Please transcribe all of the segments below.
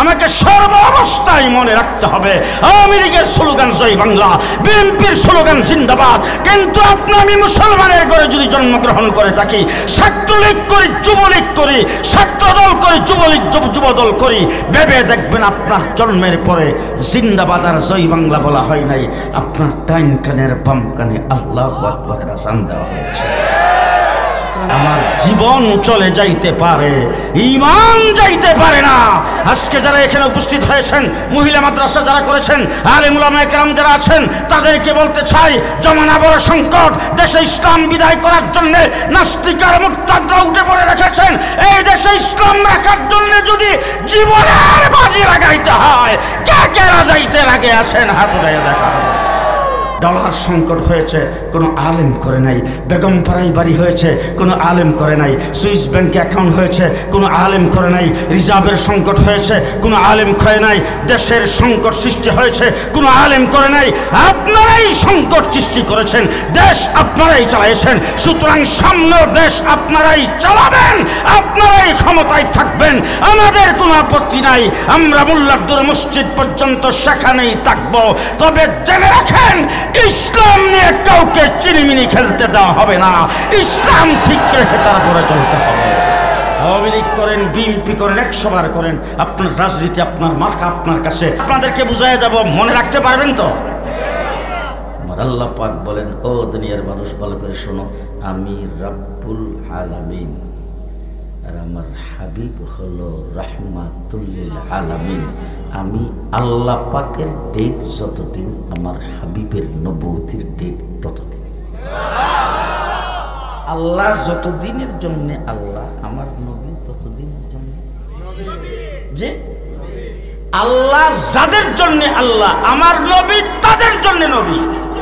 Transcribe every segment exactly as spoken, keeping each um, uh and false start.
আমাকে সর্ব অবস্থায় মনে রাখতে হবে আওয়ামী লীগের স্লোগান জয় বাংলা, বিএনপির স্লোগান জিন্দাবাদ। কিন্তু আপনি আমি মুসলমানের ঘরে যদি জন্মগ্রহণ করে থাকি, ছাত্রলীগ করি, যুবলীগ করি, ছাত্রদল করি, যুবলীগ যুবদল করি, ভেবে দেখবেন আপনার জন্মের পরে জিন্দাবাদ আর জয় বাংলা বলা হয় নাই, আপনার ডাইন কানের বাম কানে আল্লাহু আকবারের আযান দেওয়া হয়েছে। আমার জীবন চলে যাইতে পারে, ঈমান যাইতে পারে না। আজকে যারা এখানে উপস্থিত হয়েছেন, মহিলা মাদ্রাসা যারা করেছেন, আলেম উলামা কেরাম যারা আছেন, তাদেরকে বলতে চাই, জমানা বড় সংকট, দেশে ইসলাম বিদায় করার জন্য নাস্তিক আর মুরতাদরা উঠে পড়ে রেখেছেন। এই দেশে ইসলাম রাখার জন্য যদি জীবনের বাজি লাগাইতে হয়, কে কে যাইতে লাগে আছেন হাত উঠাইয়া দেখা। ডলার সংকট হয়েছে, কোনো আলেম করে নাই। বেগমপাড়ায় বাড়ি হয়েছে, কোনো আলেম করে নাই। সুইস ব্যাংকে অ্যাকাউন্ট হয়েছে, কোনো আলেম করে নাই। রিজার্ভের সংকট হয়েছে, কোনো আলেম করে নাই। দেশের সংকট সৃষ্টি হয়েছে, কোনো আলেম করে নাই। আপনারাই সংকট সৃষ্টি করেছেন, দেশ আপনারাই চালাইছেন। সুতরাং সামনের দেশ আপনারাই চালাবেন, আপনারাই ক্ষমতায় থাকবেন, আমাদের কোনো আপত্তি নাই। আমরা মোল্লারদুর মসজিদ পর্যন্ত সেখানেই থাকবো। তবে জেনে রাখেন, ইসলাম নিয়ে কাউকে চিনিমিনি খেলতে দেওয়া হবে না। ইসলাম ঠিক রেখে তারপরে চলতে হবে। আওয়ামী লীগ করেন, বিএনপি করেন, একশো বার করেন, আপনার রাজনীতি, আপনার মার্কা আপনার কাছে। আপনাদেরকে বুঝাই যাব, মনে রাখতে পারবেন তো? আমার আল্লাহ পাক বলেন, ও দুনিয়ার মানুষ ভালো করে শোনো, আমি রাব্বুল আলামিন আর আমার হাবিব হলো রাহমাতুল লিল আলামিন। আমি আল্লাহ পাকের ডেট যতদিন, আমার হাবিবের নবুয়তির ডেট ততদিন। আল্লাহ যতদিনের জন্য আল্লাহ, আমার নবী ততদিনের জন্য। যে আল্লাহ যাদের জন্য আল্লাহ, আমার নবী তাদের জন্য নবী।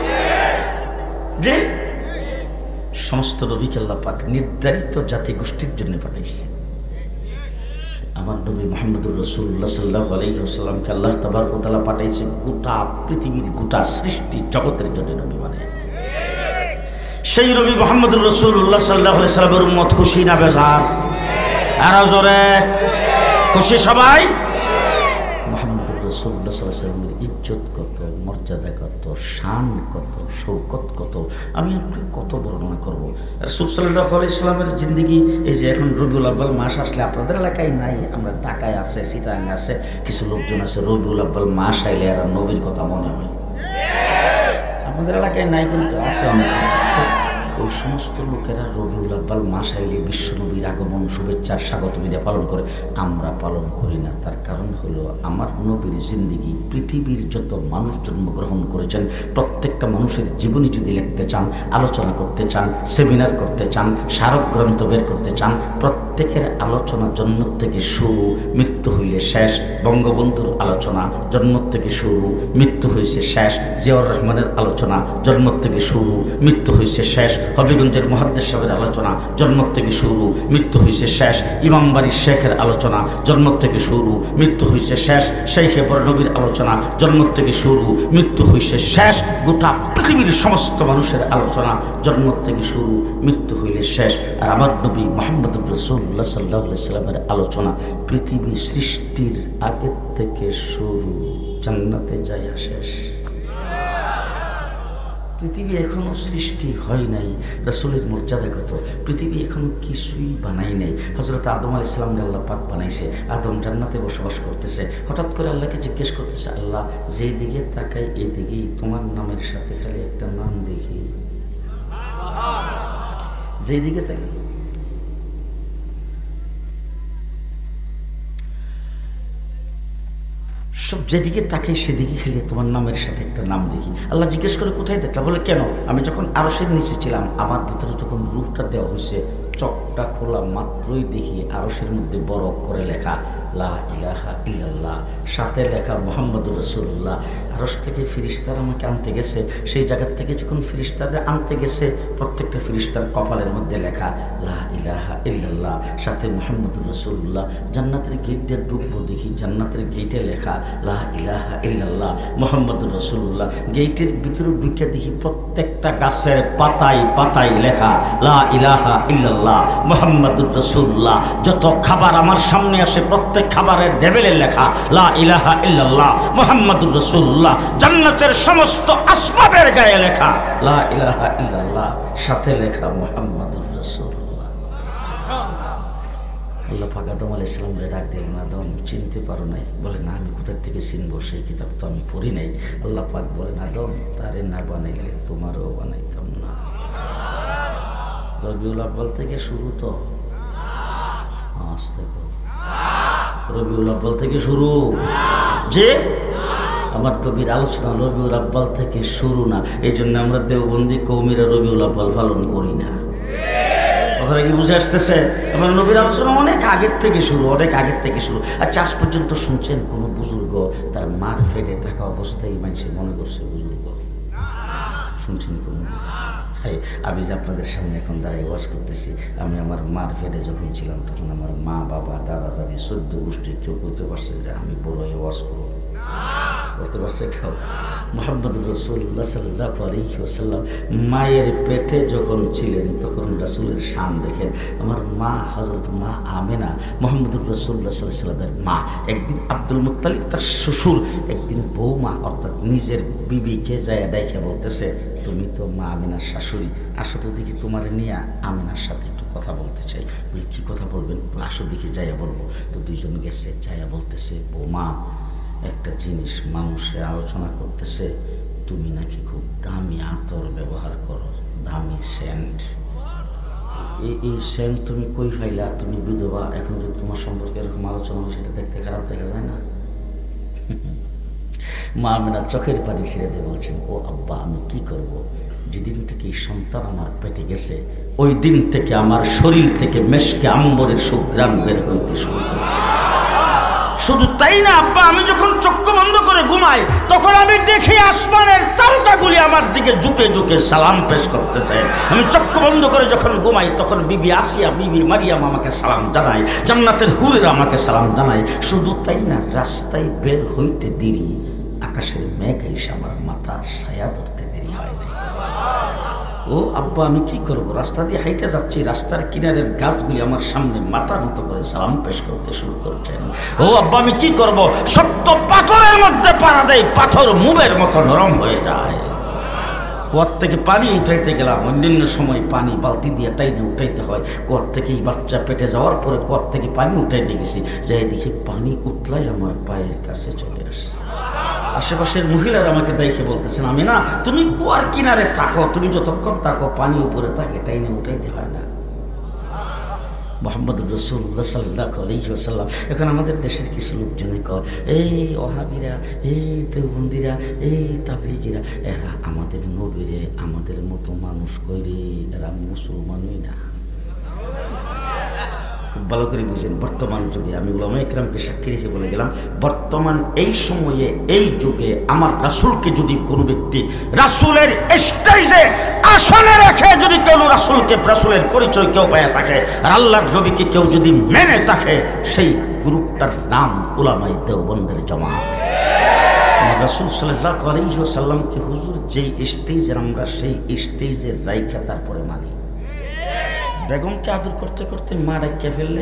যে সমস্ত নবীকে আল্লাহ পাক নির্ধারিত জাতি গোষ্ঠীর জন্য পাঠাইছে। আমার নবী মুহাম্মদুর রাসূলুল্লাহ সাল্লাল্লাহু আলাইহি ওয়াসাল্লামকে আল্লাহ তাবারক ওয়া তাআলা পাঠাইছে গোটা পৃথিবীর, গোটা সৃষ্টি জগতের জন্য নবী মানে। সেই নবী মুহাম্মদুর রাসূলুল্লাহ সাল্লাল্লাহু আলাইহি ওয়াসাল্লামের উম্মত খুশি না বেজার? আর জোরে খুশি সবাই। মুহাম্মদুর রাসূলুল্লাহ সাল্লাল্লাহু আলাইহি ওয়াসাল্লামের ইজ্জত কত, মর্যাদা কত, শান কত, শৌকত কত, আমি আপনি কত বর্ণনা করব। রাসূল সাল্লাল্লাহু আলাইহি ওয়াসাল্লামের জিন্দেগি, এই যে এখন রবিউল আউয়াল মাস আসলে আপনাদের এলাকায় নাই, আমরা ঢাকায় আছে, চিটাগাং আছে, কিছু লোকজন আছে, রবিউল আউয়াল মাস আইলে আর নবীর কথা মনে হয়। আপনাদের এলাকায় নাই কিন্তু আছে অনেক। ওই সমস্ত লোকেরা রবিউল আউয়াল মাস আইলে বিশ্বনবীর আগমন, শুভেচ্ছার স্বাগত বিদায় পালন করে, আমরা পালন করি না। তার কারণ হলো, আমার নবীর জিন্দেগি পৃথিবীর যত মানুষ জন্মগ্রহণ করেছেন, প্রত্যেকটা মানুষের জীবনী যদি লিখতে চান, আলোচনা করতে চান, সেমিনার করতে চান, স্মারক গ্রন্থ বের করতে চান, প্রত্যেকের আলোচনা জন্ম থেকে শুরু, মৃত্যু হইলে শেষ। বঙ্গবন্ধুর আলোচনা জন্ম থেকে শুরু, মৃত্যু হয়েছে শেষ। জিয়াউর রহমানের আলোচনা জন্ম থেকে শুরু, মৃত্যু হয়েছে শেষ। হবিগঞ্জের মুহাদ্দিস সাহেবের আলোচনা জন্ম থেকে শুরু, মৃত্যু হয়েছে শেষ। ইমামবাড়ির শেখের আলোচনা জন্ম থেকে শুরু, মৃত্যু হয়েছে শেষ। শেখে বরনবীর আলোচনা জন্ম থেকে শুরু, মৃত্যু হয়েছে শেষ। গোটা পৃথিবীর সমস্ত মানুষের আলোচনা জন্ম থেকে শুরু, মৃত্যু হইলে শেষ। আর আমার নবী মুহাম্মদুর রাসূলুল্লাহ সাল্লাল্লাহু আলাইহি ওয়াসাল্লামের আলোচনা পৃথিবী সৃষ্টির আগের থেকে শুরু, জান্নাতে যায় শেষ। পৃথিবী এখনো সৃষ্টি হয় নাই, রাসূলের মর্যাদা কত, পৃথিবী এখনো কিছুই বানাই নাই। হযরত আদম আলাইহিস সালামকে আল্লাহ পাক বানাইছে, আদম জান্নাতে বসবাস করতেছে। হঠাৎ করে আল্লাহকে জিজ্ঞেস করতেছে, আল্লাহ যেই দিকে তাকাই এদিকেই তোমার নামের সাথে খালি একটা নাম দেখি, যেই দিকে তাকাই। সব যেদিকে তাকাই সেদিকে খেলে তোমার নামের সাথে একটা নাম দেখি। আল্লাহ জিজ্ঞেস করে, কোথায় দেখলা? বলে, কেন? আমি যখন আরশের নিচে ছিলাম, আমার ভিতরে যখন রূপটা দেওয়া হয়েছে, চকটা খোলা মাত্রই দেখি আরশের মধ্যে বড় করে লেখা লা ইলাহা ইল্লাল্লাহ, সাথে লেখা মুহাম্মদুর রাসূলুল্লাহ। আরশ থেকে ফেরেশতারা আমাকে আনতে গেছে, সেই জায়গার থেকে যখন ফেরেশতাদের আনতে গেছে, প্রত্যেকটা ফেরেশতার কপালের মধ্যে লেখা লা ইলাহা ইল্লাল্লাহ, সাথে মুহাম্মদুর রাসূলুল্লাহ। জান্নাতের গেট দিয়ে ঢুকবো, দেখি জান্নাতের গেটে লেখা লা ইলাহা ইল্লাল্লাহ মুহাম্মদুর রাসূলুল্লাহ। গেটের ভিতরে ঢুকে দেখি প্রত্যেকটা গাছের পাতায় পাতায় লেখা লা ইলাহা ইল্লাল্লাহ মুহাম্মদুর রাসূলুল্লাহ। যত খাবার আমার সামনে আসে প্রত্যেক প্রত্যেক খাবারের লেবেলে লেখা লা ইলাহা ইল্লাল্লাহ মুহাম্মাদুর রাসূলুল্লাহ। জান্নাতের সমস্ত আসবাবের গায়ে লেখা লা ইলাহা ইল্লাল্লাহ, সাথে লেখা মুহাম্মাদুর রাসূলুল্লাহ। আল্লাহ পাক আদম আলাইহিস সালামকে ডাক দিলেন, আদম চিনতে পারো নাই? বলে না, আমি কোথা থেকে চিনবো, সেই কিতাব তো আমি পড়ি নাই। আল্লাহ পাক বলেন, আদম তারে না বানাইলে তোমারও বানাইতাম না। রবিউল আব্বাল থেকে শুরু, তো আসতে রবিউল আব্বাল থেকে শুরু, যে আমার নবীর আলোচনা রবিউল আব্বাল থেকে শুরু না। এই জন্য আমরা দেওবন্দি কৌমিরা রবিউল আব্বাল পালন করি না। কথাটা কি বুঝে আসতেছে? আমার নবীর আলোচনা অনেক আগের থেকে শুরু, অনেক আগের থেকে শুরু। আচ্ছা, আজ পর্যন্ত শুনছেন কোনো বুজুর্গ তার মার ফেটে থাকা অবস্থায় মানুষে মনে করছে বুজুর্গ? শুনছেন কোনো? হ্যাঁ, আমি যে আপনাদের সামনে এখন দাঁড়াই ওয়াজ করতেছি, আমি আমার মার ফেটে যখন ছিলাম তখন আমার মা, বাবা, দাদা, দাদি, চোদ্দ গোষ্ঠীর কেউ বলতে পারছে যে আমি বড় হয়ে ওয়াজ করবো? বলতে পারছে কেউ? মুহাম্মদুর রাসূলুল্লাহ সাল্লাল্লাহু আলাইহি ওয়াসাল্লাম মায়ের পেটে যখন ছিলেন তখন রাসূলের শান দেখেন। আমার মা হযরত মা আমেনা মুহাম্মদুর রাসূলুল্লাহ সাল্লাল্লাহু আলাইহি ওয়াসাল্লামের মা, একদিন আব্দুল মুত্তালিব তার শ্বশুর, একদিন বৌমা অর্থাৎ নিজের বিবিকে যায় ডাইকে বলতেছে, তুমি তো মা আমেনার শাশুড়ি, আসো তো দেখি তোমার নিয়ে আমেনার সাথে একটু কথা বলতে চাই। বলি কী কথা বলবেন? আসো দেখি যাইয়া বলবো। তো দুইজন গেছে, যাইয়া বলতেছে, বৌমা একটা জিনিস মানুষে আলোচনা করতেছে, তুমি নাকি খুব দামি আতর ব্যবহার করো, দামি সেন্ট। এই এই সেন্ট তুমি কই ফাইলা? তুমি বিধবা, এখন যদি তোমার সম্পর্কে এরকম আলোচনা হয় সেটা দেখতে খারাপ দেখা যায় না? মা আমেনা চোখের পানি ছেড়ে দিয়ে বলছেন, ও আব্বা আমি কি করব? যেদিন থেকে এই সন্তান আমার পেটে গেছে ওই দিন থেকে আমার শরীর থেকে মেশকে আম্বরের সুঘ্রাণ বের হইতে শুরু করেছে। শুধু তাই না আব্বা, আমি যখন চক্ষু বন্ধ করে ঘুমাই তখন আমি দেখি আসমানের তারকাগুলি আমার দিকে ঝুঁকে ঝুঁকে সালাম পেশ করতেছে। আমি চক্ষু বন্ধ করে যখন ঘুমাই তখন বিবি আসিয়া, বিবি মারিয়াম আমাকে সালাম জানায়, জান্নাতের হুরেরা আমাকে সালাম জানায়। শুধু তাই না, রাস্তায় বের হইতে দেরি আকাশের মেঘ এসে আমার মাথার ছায়া ধরতে দেরি হয় না। ও আব্বা আমি কি করবো? রাস্তা দিয়ে হাইটে যাচ্ছি, রাস্তার কিনারের গাছগুলি আমার সামনে মাথার মতো করে সালাম পেশ করতে শুরু করছেন। ও আব্বা আমি কি করব? সত্য পাথরের মধ্যে পাড়া দেয়, পাথর মুবের মতো নরম হয়ে যায়। কুয়ার থেকে পানি উঠাইতে গেলাম, অন্যান্য সময় পানি বালতি দিয়ে টাইনে উঠাইতে হয়। কুয়ার থেকে এই বাচ্চা পেটে যাওয়ার পরে কুয়ার থেকে পানি উঠাইতে গেছি, যাই দেখি পানি উতলাই আমার পায়ের কাছে চলে আসছে। আশেপাশের মহিলারা আমাকে দেখে বলতেছেন, আমি না তুমি কুয়ার কিনারে থাকো, তুমি যতক্ষণ থাকো পানি উপরে থাকে, টাইনে উঠাইতে হয় না। মুহাম্মদুর রাসূলুল্লাহ সাল্লাল্লাহু আলাইহি ওয়াসাল্লাম। এখন আমাদের দেশের কিছু লোকজনে কয়, এই ওহাবিরা, এই দেওবন্দিরা, এই তাবলিগীরা, এরা আমাদের নবীরে আমাদের মতো মানুষ কইরে, এরা মুসলমানই না। খুব ভালো করে বুঝেন, বর্তমান যুগে আমি উলামায়ে কেরামকে সাক্ষী রেখে বলে গেলাম, বর্তমান এই সময়ে এই যুগে আমার রাসূলকে যদি কোনো ব্যক্তি রাসূলের স্টেজে আসনে রেখে যদি কেউ রাসূলকে রাসূলের পরিচয় কেউ পায় থাকে, আর আল্লাহর নবীকে কেউ যদি মেনে থাকে, সেই গ্রুপটার নাম উলামায়ে দেওবন্দের জামাত। রাসূল সাল্লাল্লাহু আলাইহি ওয়াসাল্লামকে হুজুর যেই স্টেজে আমরা সেই স্টেজে রাইখা তারপরে মানি। বেগমকে আদর করতে করতে মা ডাকিয়ে ফেললে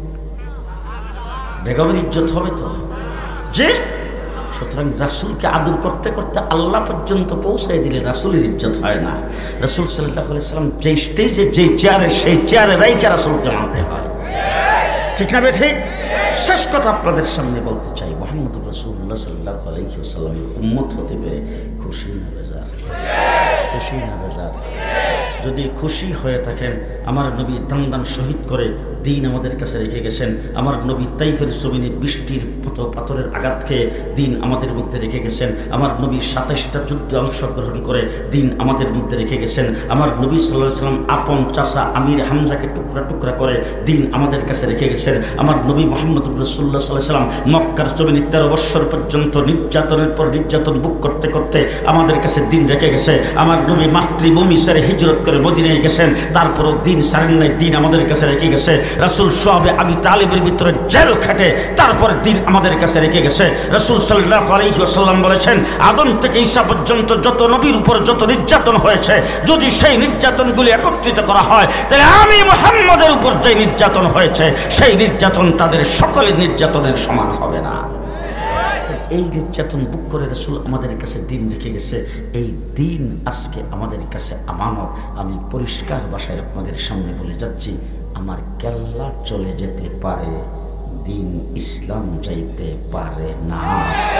বেগমের ইজ্জত হবে তো? যে সুতরাং রাসূলকে আদর করতে করতে আল্লাহ পর্যন্ত পৌঁছাই দিলে রাসূলের ইজ্জত হয় না। রাসূল সাল্লাল্লাহু আলাইহি ওয়াসাল্লাম যে স্টেজে যে চেয়ারে সেই চেয়ারে রাইখা রাসূলকে মানতে হয়, ঠিক না? ঠিক। শেষ কথা আপনাদের সামনে বলতে চাই, মুহাম্মদুর রাসূলুল্লাহ সাল্লাল্লাহু আলাইহি ওয়াসাল্লামের উম্মত হতে পেরে খুশি না বেজার? খুশি না বেজার? যদি খুশি হয়ে থাকেন, আমার নবী দান দান শহীদ করে দিন আমাদের কাছে রেখে গেছেন। আমার নবী তাইফের জমিনে বৃষ্টির মতো পাথরের আঘাত খেয়ে দিন আমাদের মধ্যে রেখে গেছেন। আমার নবী সাতাশটা যুদ্ধে অংশগ্রহণ করে দিন আমাদের মধ্যে রেখে গেছেন। আমার নবী সাল্লাল্লাহু আলাইহি ওয়াসাল্লাম আপন চাচা আমির হামজাকে টুকরা টুকরা করে দিন আমাদের কাছে রেখে গেছেন। আমার নবী মুহাম্মদুর রাসূলুল্লাহ সাল্লাল্লাহু আলাইহি ওয়াসাল্লাম মক্কার জমিনে তেরো বৎসর পর্যন্ত নির্যাতনের পর নির্যাতন বুক করতে করতে আমাদের কাছে দিন রেখে গেছে। আমার নবী মাতৃভূমি ছেড়ে হিজরত করে মদিনায় গেছেন, তারপরও দিন সারেন দিন আমাদের কাছে রেখে গেছে। রাসূল সাহাবে আবি তালিবের ভিতরে জেল খাটে তারপরে দিন আমাদের আমাদের কাছে রেখে গেছে। রাসূল সাল্লাল্লাহু আলাইহি ওয়াসাল্লাম বলেছেন, আদম থেকে ঈসা পর্যন্ত যত নবীর উপর যত নির্যাতন হয়েছে, যদি সেই নির্যাতনগুলি একত্রিত করা হয়, তাহলে আমি মুহাম্মদের উপর যে নির্যাতন হয়েছে সেই নির্যাতন তাদের সকলের নির্যাতনের সমান হবে না। এই নির্যাতন বুক করে রাসূল আমাদের কাছে দিন রেখে গেছে। এই দিন আজকে আমাদের কাছে আমানত। আমি পরিষ্কার ভাষায় আপনাদের সামনে বলে যাচ্ছি, আমার কেল্লা চলে যেতে পারে, দিন ইসলাম যাইতে পারে না।